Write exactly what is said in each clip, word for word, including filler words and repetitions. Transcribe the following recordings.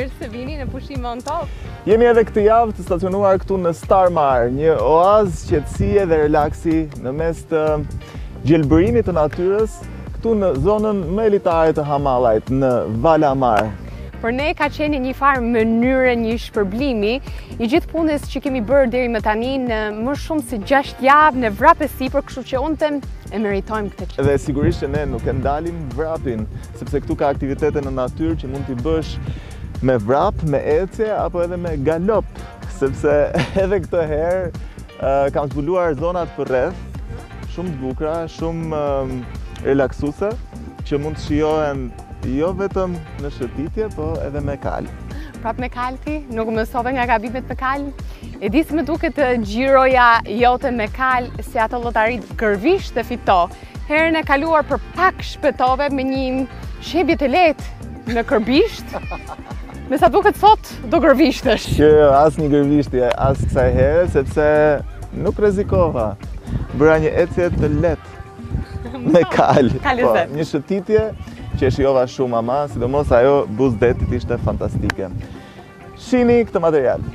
mirë se vini në pushim on top. Jemi edhe këtë javë të stacionuar këtu në Star Mare, një oazë qetësie dhe relaksi në mes të gjelbërimit të natyrës, këtu në zonën më elitare të Hamallajt, në Vala Mare. Për ne ka qenë një farë mënyrë, një shpërblimi i gjithë punës që kemi bërë deri më tani në më shumë se gjashtë javë në vrap e sipër, kështu që unë them e meritojmë këtë që. Dhe sigurisht që ne nuk e ndalim vrapin, sepse këtu ka aktivitete në natyrë që mund t'i bësh me vrap, me ecje apo edhe me galop, sepse edhe këtë herë uh, kam zbuluar zonat përreth, shumë të bukura, shumë uh, relaksuese, që mund të shijohen jo vetëm në shëtitje, po edhe me kal. Prap me kal ti? Nuk mësove nga gabimet me kal? E di se më duket të gjiroja jote me kal se ato llotarit kërvisht të fito. Herën e kaluar për pak shpëtove me një shebje të lehtë në kërbisht. Me sa duket sot do gërvishtesh. Që as një gërvishtje, as kësaj here, sepse nuk rrezikova. Bëra një ecje të lehtë me kal. Po, një shëtitje që e shijova shumë ama, sidomos ajo buzë detit ishte fantastike. Shihni këtë material.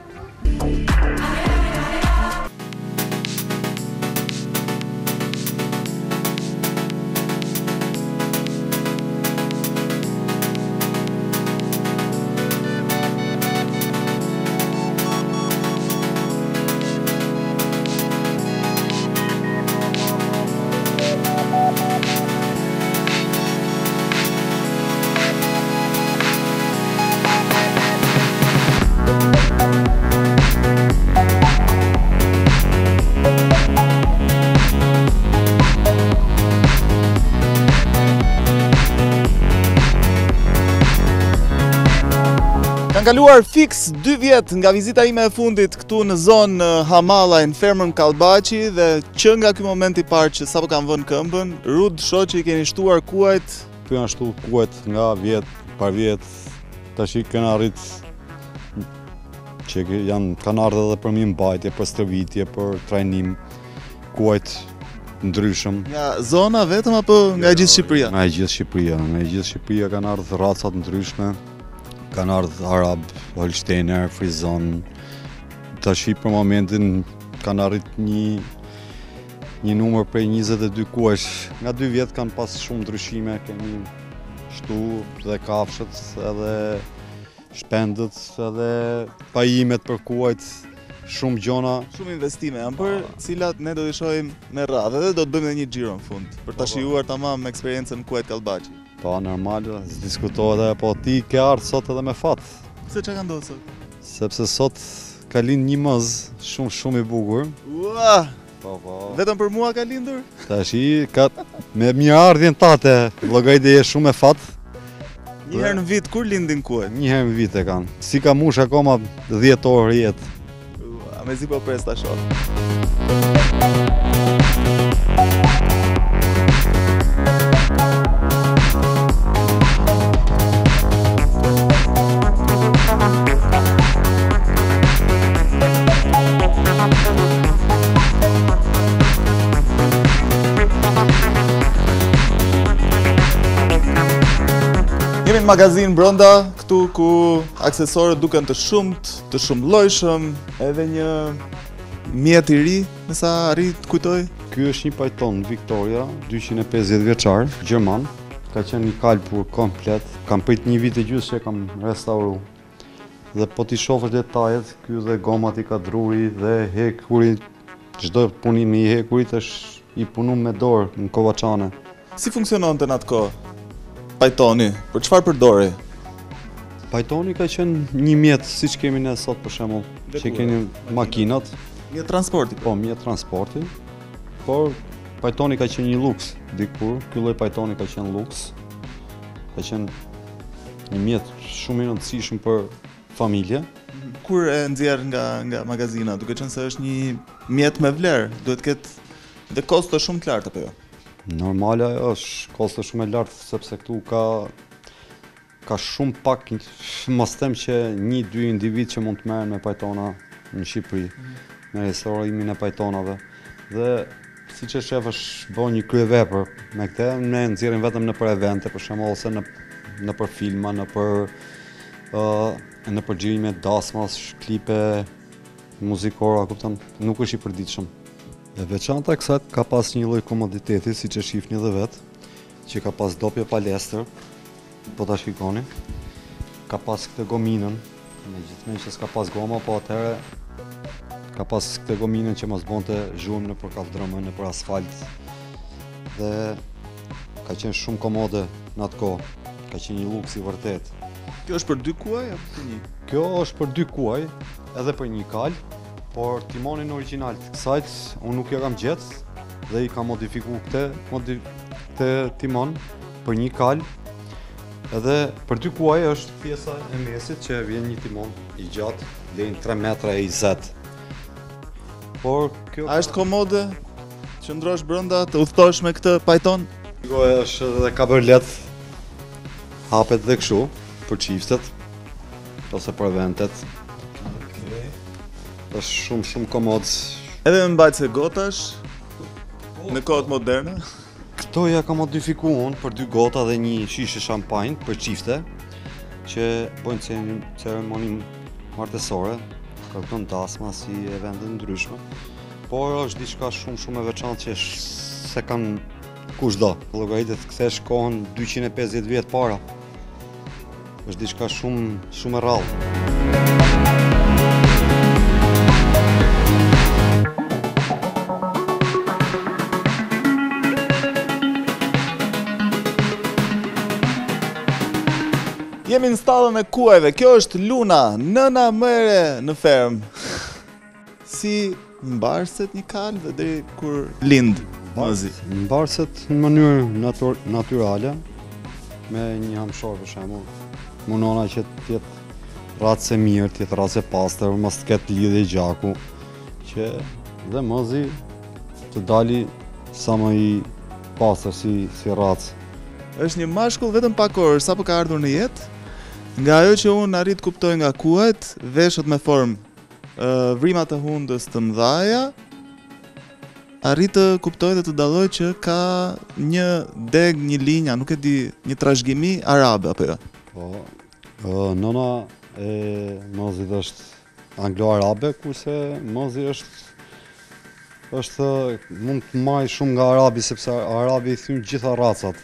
Kanë kaluar fix dy vjet nga vizita ime e fundit këtu në zonë Hamallaj, në fermën Kallbaçi, dhe që nga ky moment i parë që sapo kam vënë këmbën, Rud shoqi i keni shtuar kuajt. Po janë shtu kuajt nga vjet par vjet, tash i kanë arrit që janë kanë ardhur edhe për mi mbajtje, për stërvitje, për trajnim, kuajt ndryshëm. Nga zona vetëm apo nga gjithë Shqipëria? Nga gjithë Shqipëria, nga gjithë Shqipëria kanë ardhur racat ndryshme. Kanë ardhur arab, holsteiner, frizon. Tash për momentin kanë arrit një një numër prej njëzet e dy kuajsh. Nga dy vjet kanë pas shumë ndryshime, kemi shtu dhe kafshët, edhe shpendët, edhe pajimet për kuajt, shumë gjona. Shumë investime janë për cilat ne do t'i shohim me radhë dhe do të bëjmë edhe një xhiro në fund për ta shijuar tamam eksperiencën kuajt Kallbaçi. Po, normal, s'diskutohet, po ti ke ardhur sot edhe me fat. Se çka ka ndodhur sot? Sepse sot ka lind një mëz shumë shumë i bukur. Ua! Po, po. Vetëm për mua ka lindur? Tashi ka me mirëardhjen tate, llogarit je shumë e fat. Një herë në vit kur lindin kuajt? Një herë në vit e kanë. Si ka mush akoma dhjetë orë jetë. Ua, mezi po pres ta shoh. Jemi në magazin brenda, këtu ku aksesorët duken të shumt, të shumëllojshëm, edhe një mjet i ri, me sa arri të kujtoj. Ky është një Python Victoria, dyqind e pesëdhjetë vjeçar, gjerman. Ka qenë një kalpur komplet, kam prit një vit e gjysmë që kam restauru. Dhe po ti shohësh detajet, ky dhe gomat i ka druri dhe hekuri, çdo punim i hekurit është i punuar me dorë në kovaçane. Si funksiononte në atë kohë Pythoni? Për çfarë përdori? Pythoni ka qenë një mjet siç kemi ne sot për shembull, që keni makinat, mjet transporti. Po, mjet transporti. Por Pythoni ka qenë një luks dikur, ky lloj Pythoni ka qenë luks. Ka qenë një mjet shumë i rëndësishëm për familje. Kur e nxjerr nga nga magazina, duke qenë se është një mjet me vlerë, duhet të ketë dhe kosto shumë të larta apo jo? Normale është kosto shumë e lartë, sepse këtu ka ka shumë pak, mos them që një dy individ që mund të merren me Pythona në Shqipëri, me restaurimin e Pythonave. Dhe siç e shef është bën një kryevepër me këtë, ne nxjerrim vetëm në për evente, për shembull ose në në për filma, në për uh, në përgjigje me dasmas, klipe muzikore, kupton, nuk është i përditshëm. E veçanta e kësaj ka pas një lloj komoditeti, siç e shihni edhe vet, që ka pas dopje palestër, po ta shikoni. Ka pas këtë gominën, megjithëse që s'ka pas goma, po atëherë ka pas këtë gominën që mos bonte zhurmë nëpër kaldrëmën, nëpër asfalt. Dhe ka qenë shumë komode në atë kohë. Ka qenë një luks i vërtet. Kjo është për dy kuaj apo për një? Kjo është për dy kuaj, edhe për një kal, por timonin origjinal të kësajt unë nuk e kam gjetë dhe i kam modifikuar këtë, modif këtë timon për një kal. Edhe për dy kuaj është pjesa e mesit që vjen një timon i gjatë, deri tre metra e njëzet. Por kjo A është komode? Qëndrosh brenda, të udhëtosh me këtë pajton? Kjo është edhe kaberlet, hapet dhe kështu për çiftet ose për eventet. Okay. Është shumë shumë komod. Edhe me mbajtëse gotash në kohët moderne. Këto ja ka modifikuar unë për dy gota dhe një shishe shampanjë për çifte që bojnë ceremonin martesore, kërkon dasma si evente ndryshme. Por është diçka shumë shumë e veçantë që se kanë kushdo. Llogaritet të kthesh kohën dyqind e pesëdhjetë vjet para. Është diçka shumë shumë e rrallë. Jemi në stallën e kuajve. Kjo është Luna, nëna më e re në fermë. Si mbarset një kal dhe deri kur lind mozi. Mbarset në mënyrë natur natyrale me një hamshor për shembull. Munona që të jetë racë e mirë, të jetë racë e pastër, mos të ketë lidhje gjaku, që dhe mozi të dali sa më i pastër si si racë. Është një mashkull vetëm pak orë, sapo ka ardhur në jetë. Nga ajo që unë arrit kuptoj nga kuajt, veshët me formë uh, vrimat të hundës të mëdhaja, arrit të kuptoj dhe të dalloj që ka një deg, një linja, nuk e di, një trashëgimi arabe apo jo. Po, uh, nëna e mozit është anglo-arabe, kurse mozi është është mund të marrë shumë nga arabi, sepse arabi i thyn gjitha racat.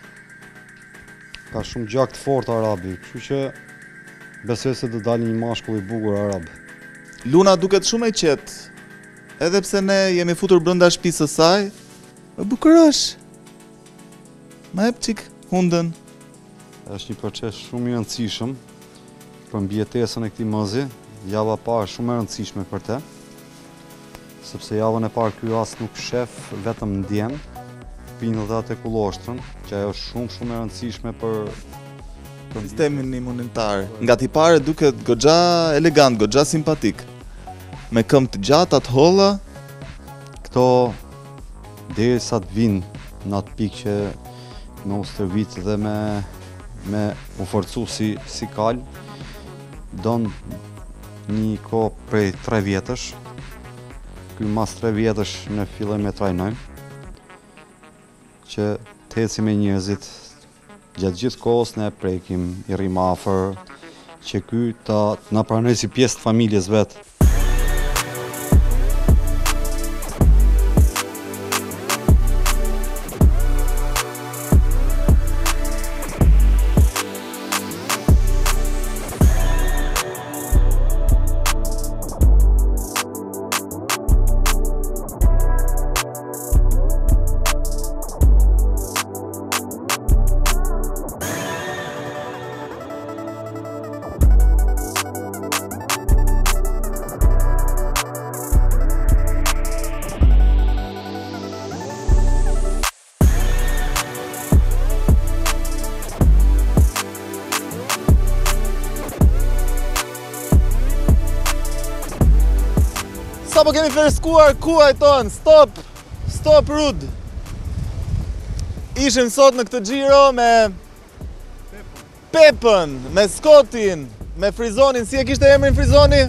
Ka shumë gjak të fortë arabi, kështu që besoj se do dalë një mashkull i bukur arab. Luna duket shumë e qetë, edhe pse ne jemi futur brenda shtëpisë së saj. Më bukurosh. Ma jep çik hundën. Është një proces shumë i rëndësishëm për mbijetesën e këtij mozi. Java e parë shumë e rëndësishme për te, sepse javën e parë ky as nuk shef, vetëm ndjen. Pinë dhe atë kulloshtërën, që ajo është shumë shumë e rëndësishme për, për sistemin imunitar. Nga tipare duket goxha elegant, goxha simpatik. Me këmbë të gjata, të holla. Këto derisa të vinë në atë pikë që me u stërvit dhe me me u forcu si si kal, don një kohë prej tre vjetësh. Ky mas tre vjetësh ne fillojmë me trajnojmë, që të ecim me njerëzit gjatë gjithë kohës, ne prekim, i rrim afër, që ky ta na pranoj si pjesë të familjes vet. Sa po kemi freskuar kuaj ton, stop, stop Rud. Ishim sot në këtë xhiro me Pepën, me Skotin, me Frizonin, si e kishte emrin Frizoni?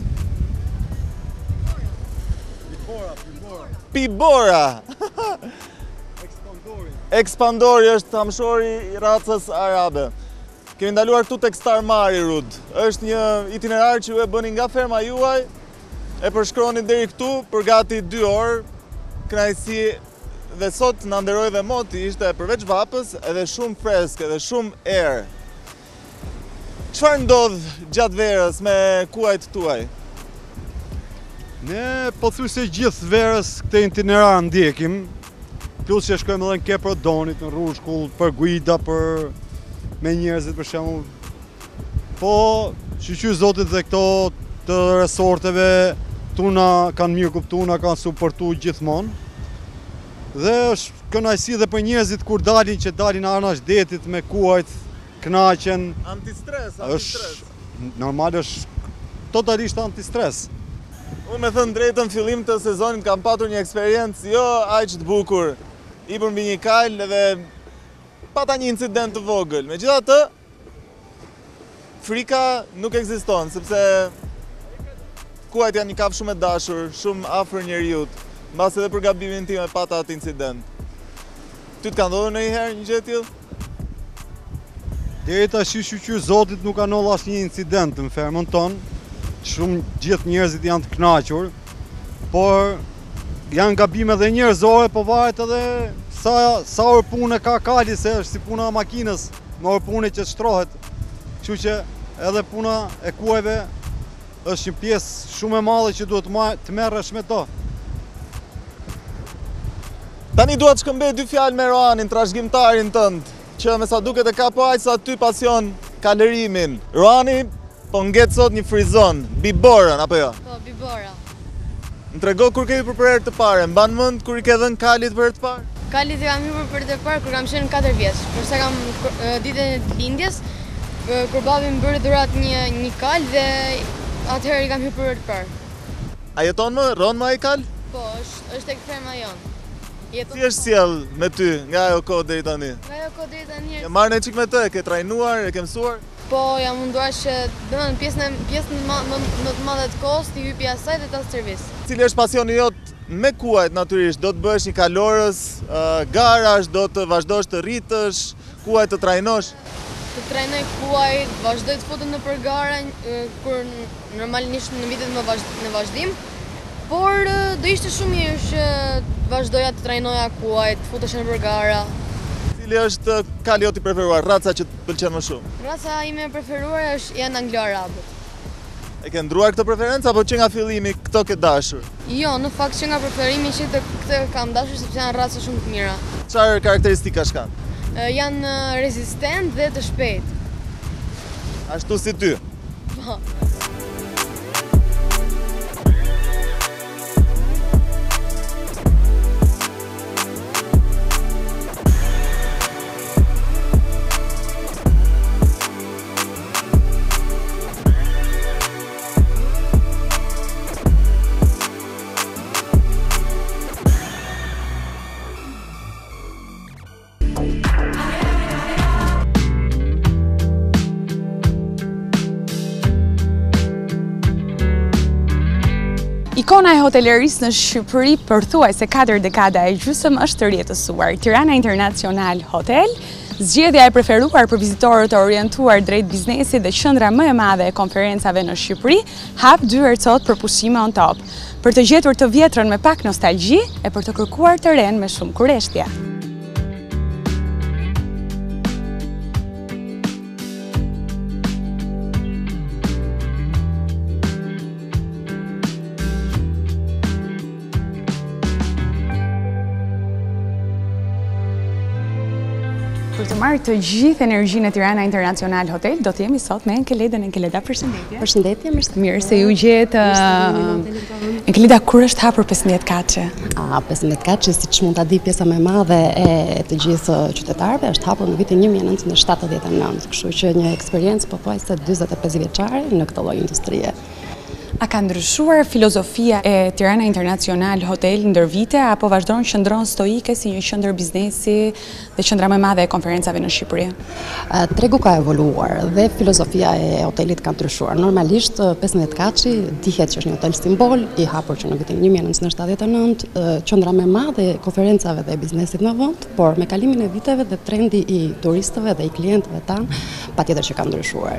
Pibora, Pibora. Pibora. Ekspandori. Ekspandori është hamshori i racës arabe. Kemi ndaluar këtu tek Star Mare Rud. Është një itinerar që ju e bëni nga ferma juaj, e përshkroni deri këtu për gati dy orë. Kënaqësi dhe sot na nderoi dhe moti, ishte përveç vapës edhe shumë fresk, edhe shumë erë. Çfarë ndodh gjatë verës me kuajt tuaj? Ne pothuajse gjithë verës këtë itinerar ndjekim, plus që shkojmë edhe në Keprodonit, në Rrushkull, për guida, për me njerëzit për shembull. Po, shqyqy zotit dhe këto të resorteve tuna kanë mirë kuptuar, na kanë suportuar gjithmonë. Dhe është kënaqësi dhe për njerëzit kur dalin që dalin anash detit me kuajt, kënaqen. Antistres, antistres. Është normal, është totalisht antistres. Unë me thënë drejtën, fillim të sezonit kam patur një eksperiencë jo aq të bukur. I për mbi një kal dhe pata një incident të vogël. Megjithatë, frika nuk ekziston, sepse kuajt janë një kafshë shumë e dashur, shumë afër njerëzit. Mbas edhe për gabimin tim e pata atë incident. Ty të ka ndodhur ndonjëherë një gjë e tillë? Deri tash shqyqyr zotit nuk ka ndodhur asnjë incident në fermën tonë. Shumë gjithë njerëzit janë të kënaqur, por janë gabime dhe njerëzore, po varet edhe sa sa orë punë ka kali, se është si puna e makinës, me orë punë që shtrohet. Kështu që edhe puna e kuajve është një pjesë shumë e madhe që duhet të merresh me to. Tani dua të shkëmbej dy fjalë me Roanin, trashëgimtarin tënd, që me sa duket e ka po aq sa ty pasion kalërimin. Roani po ngjet sot një frizon, biborën, apo jo? Po, bibora. Më trego kur ke hyrë për herë të parë, mban mend kur i ke dhënë kalit për herë të parë? Kalit i kam hyrë për herë të parë kur kam qenë katër vjeç, përsa kam ditën e lindjes, kur babi më bëri dhurat një një kal dhe atëherë i kam hyrë për herë të parë. A jeton më, ron më ai kal? Po, është është tek ferma jon. Si është sjell me ty nga ajo kohë deri tani? Nga ajo kohë deri tani. Ke marrë një çik me të, ke trajnuar, e ke mësuar? Po, jam munduar që domethënë pjesën e pjesën më më të madhe të kohës të hypi asaj dhe ta servis. Cili është pasioni jot me kuajt natyrisht? Do të bëhesh një kalorës, uh, garash, do të vazhdosh të rritësh, kuaj të trajnosh? Të trajnoj kuajt, vazhdoj të futem nëpër gara kur normalisht në vitet më vazhd, në vazhdim, por do ishte shumë mirë që vazhdoja të trajnoja kuajt, të futesh nëpër gara. Cili është kali jot i preferuar, raca që të pëlqen më shumë? Raca ime e preferuar është janë anglo-arabët. E ke ndruar këtë preferencë apo që nga fillimi këto ke dashur? Jo, në fakt që nga preferimi që të këtë kam dashur sepse janë raca shumë të mira. Çfarë karakteristikash kanë? Janë rezistent dhe të shpejt. Ashtu si ty? Po. Ikona e hotelerisë në Shqipëri përthuajse katër dekada e gjysmë është të rjetësuar. Tirana International Hotel, zgjedhja e preferuar për vizitorët të orientuar drejt biznesit dhe qendra më e madhe e konferencave në Shqipëri, hap dyert sot për pushime on top, për të gjetur të vjetrën me pak nostalgji e për të kërkuar të ren me shumë kureshtje. Për të marrë të gjithë energjinë e Tirana International Hotel, do të jemi sot me Enkeleda. Enkeleda, përshëndetje. Përshëndetje, mirë. Mirë se ju gjetë. Enkeleda, kur është hapur pesëmbëdhjetë kaçe? A, pesëmbëdhjetë kaçe, siç mund ta di pjesa më e madhe e të gjithë qytetarëve, është hapur në vitin një mijë e nëntëqind e shtatëdhjetë e nëntë, kështu që një eksperiencë pothuajse dyzet e pesë vjeçare në këtë lloj industrie. A ka ndryshuar filozofia e Tirana International Hotel ndër vite, apo vazhdon qëndron stoike si një qendër biznesi dhe qendra më e madhe e konferencave në Shqipëri? Tregu ka evoluar dhe filozofia e hotelit ka ndryshuar. Normalisht pesëmbëdhjetë kaçi dihet që është një hotel simbol i hapur që në vitin një mijë nëntëqind e shtatëdhjetë e nëntë, qendra më e madhe e konferencave dhe biznesit në vend, por me kalimin e viteve dhe trendi i turistëve dhe i klientëve tanë, patjetër që ka ndryshuar.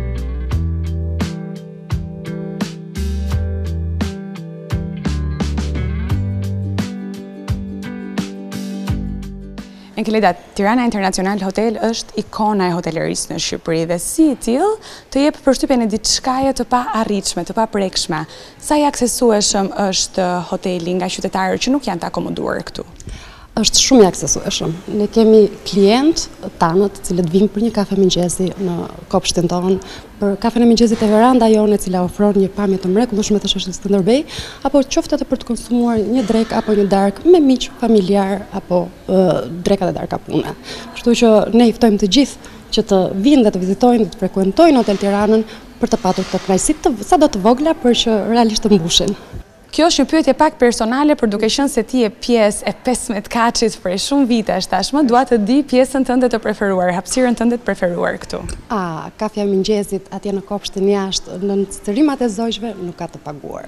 Enkeleda, Tirana International Hotel është ikona e hotelerisë në Shqipëri dhe si i tillë të jep përshtypjen e diçkaje të pa arritshme, të pa prekshme. Sa i aksesueshëm është hoteli nga qytetarët që nuk janë të akomoduar këtu? Është shumë i aksesueshëm. Ne kemi klient tanët të cilët vinë për një kafe mëngjesi në kopshtin tonë, për kafen e mëngjesit e veranda jone, e cila ofron një pamje të mrekullueshme të shoqërisë Skënderbej, apo qoftë edhe për të konsumuar një drek apo një darkë me miq familjar apo uh, dreka dhe darka pune. Kështu që ne i ftojmë të gjithë që të vinë dhe të vizitojnë dhe të frekuentojnë Hotel Tiranën për të patur të kënaqësi sado të vogla për që realisht të mbushin. Kjo është një pyetje pak personale, për duke qenë se ti je pjesë e pesëmbëdhjetë kaçit prej shumë vitesh tashmë, dua të di pjesën tënde të preferuar, hapësirën tënde të preferuar këtu. A, kafja e mëngjesit atje në kopshtin jashtë, në sterimat e zogjve nuk ka të paguar.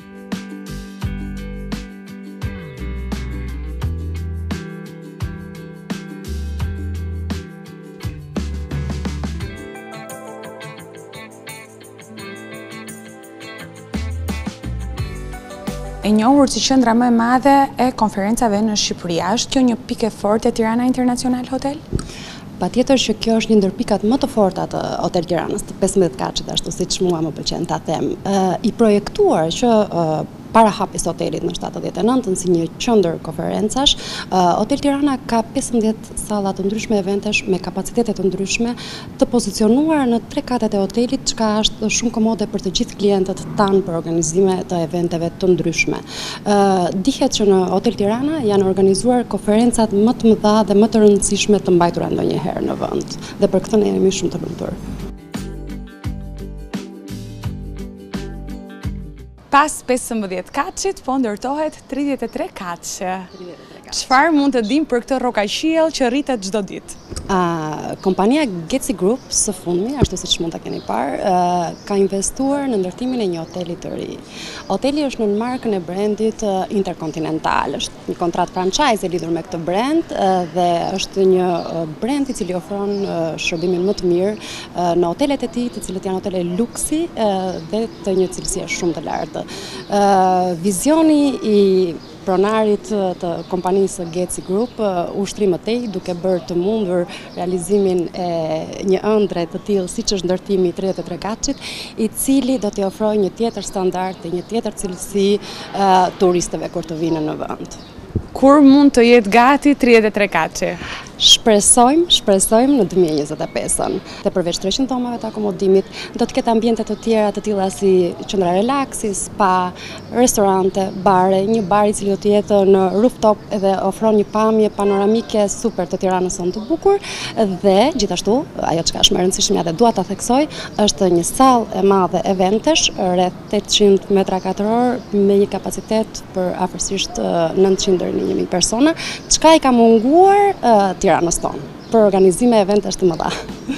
E njohur si qendra më e madhe e konferencave në Shqipëri, është kjo një pikë e fortë e Tirana International Hotel? Patjetër që kjo është një ndër pikat më të forta të Hotel Tiranës, të pesëmbëdhjetë kaçit, ashtu siç mua më pëlqen ta them. I projektuar që para hapjes hotelit në shtatëdhjetë e nëntën si një qendër konferencash, Hotel Tirana ka pesëmbëdhjetë salla të ndryshme eventesh me kapacitete të ndryshme, të pozicionuar në tre katet e hotelit, çka është shumë komode për të gjithë klientët tanë për organizime të eventeve të ndryshme. Dihet që në Hotel Tirana janë organizuar konferencat më të mëdha dhe më të rëndësishme të mbajtura ndonjëherë në vend, dhe për këtë ne jemi shumë të lumtur. Pas pesëmbëdhjetë kaçit, po ndërtohet tridhjetë e tre kaç. Çfarë mund të dim për këtë rrokaqiell që rritet çdo ditë? Uh, kompania Getsi Group së fundmi, ashtu siç mund ta keni parë, uh, ka investuar në ndërtimin e një hoteli të ri. Hoteli është në markën e brandit uh, Intercontinental, është një kontratë franchise e lidhur me këtë brand uh, dhe është një uh, brand i cili ofron uh, shërbimin më të mirë uh, në hotelet e tij, të cilët janë hotele luksi uh, dhe të një cilësie shumë të lartë. Uh, vizioni i pronarit të kompanisë Getsi Group ushtri më tej, duke bërë të mundur realizimin e një ëndre të tillë siç është ndërtimi i tridhjetë e tre kaçit, i cili do t'i ofrojë një tjetër standard dhe një tjetër cilësi uh, turistëve kur të vinë në vend. Kur mund të jetë gati tridhjetë e tre kaçi? Shpresojmë, shpresojmë në dy mijë e njëzet e pesën. Dhe përveç treqind dhomave të akomodimit, do të ketë ambiente të tjera të tilla si qendra relaksi, spa, restorante, bare, një bar i cili do të jetë në rooftop dhe ofron një pamje panoramike super të Tiranës sonë të bukur, dhe gjithashtu, ajo çka është më e rëndësishme dhe dua ta theksoj, është një sallë e madhe eventesh, rreth tetëqind metra katror me një kapacitet për afërsisht nëntëqind deri në një mijë persona, çka i ka munguar uh, Tiranës tonë për organizime eventesh të mëdha.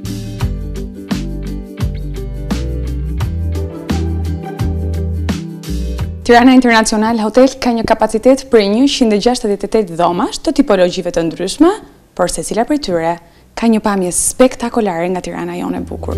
Tirana International Hotel ka një kapacitet për njëqind e gjashtëdhjetë e tetë dhomash të tipologjive të ndryshme, por secila prej tyre ka një pamje spektakolare nga Tirana jonë e bukur.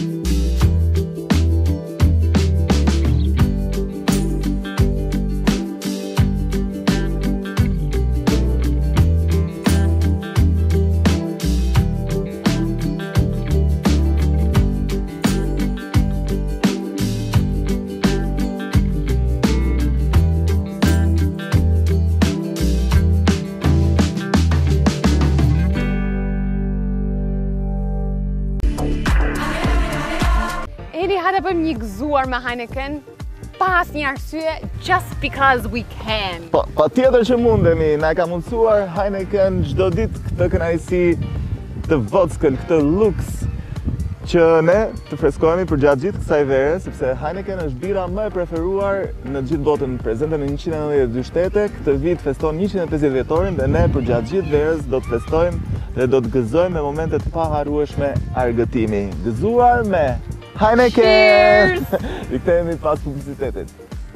Hajde bëjmë një gëzuar me Heineken, pas një arsye, just because we can. Po, pa tjetër që mundemi, na ka mundësuar Heineken çdo ditë këtë kënaqësi, këtë vockël, këtë luks, që ne të freskohemi për gjatë gjithë kësaj vere, sepse Heineken është bira më e preferuar në gjithë botën, prezente në njëqind e nëntëdhjetë e dy shtete. Këtë vit feston njëqind e pesëdhjetë vjetorin dhe ne për gjatë gjithë verës do të festojmë dhe do të gëzojmë me momentet pa harrueshme argëtimi. Gëzuar me Heineken! Rikthehemi pas publicitetit.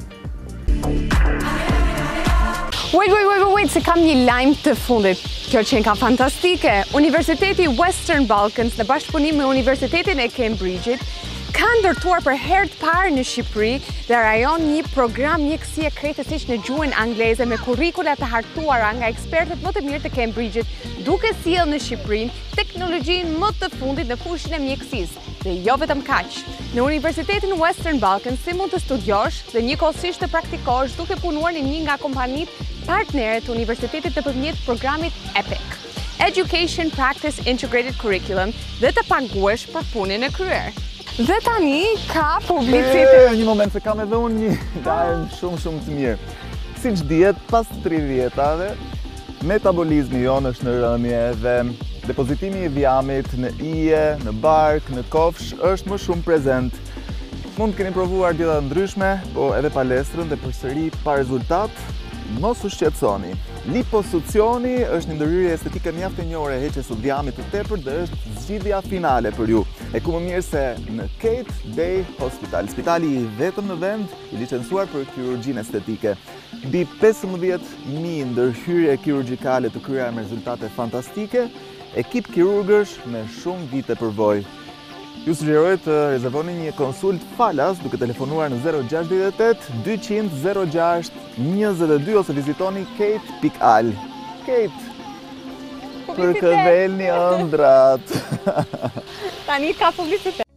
Wait, wait, wait, wait, se kam një lajm të fundit. Kjo qenë ka fantastike. Universiteti Western Balkans në bashkëpunim me Universitetin e Cambridge-it ka ndërtuar për herë të parë në Shqipëri dhe rajon një program mjekësie krejtësisht në gjuhën angleze me kurrikula të hartuara nga ekspertët më të mirë të Cambridge-it, duke sjellë në Shqipëri teknologjinë më të fundit në fushën e mjekësisë. Dhe jo vetëm kaq. Në Universitetin Western Balkans si mund të studiosh dhe njëkohësisht të praktikosh duke punuar në një nga kompanitë partnere të universitetit nëpërmjet programit EPIC, Education Practice Integrated Curriculum, dhe të paguesh për punën e kryer. Dhe tani ka publicitet. Një moment se kam edhe unë një lajm shumë shumë të mirë. Siç dihet, pas të tridhjetave, metabolizmi jonë është në rënje dhe depozitimi i dhjamit në ije, në bark, në kofsh është më shumë prezent. Mund të keni provuar dieta ndryshme, po edhe palestrën dhe përsëri pa rezultat, mos u shqetësoni. Liposuccioni është një ndërhyrje estetike mjaft e njohur e heqjes së dhjamit të tepërt dhe është zgjidhja finale për ju. E ku më mirë se në Kate Day Hospital, spitali i vetëm në vend i licencuar për kirurgjinë estetike. Mbi pesëmbëdhjetë mijë ndërhyrje kirurgjikale të kryera me rezultate fantastike, ekip kirurgësh me shumë vite përvojë. Ju sugjeroj të rezervoni një konsult falas duke telefonuar në zero gjasht e tetë dyqind zero gjasht njëzet e dy ose vizitoni kate pikë al. Kate, për këdhelni ëndrat. Tani ka publicitet.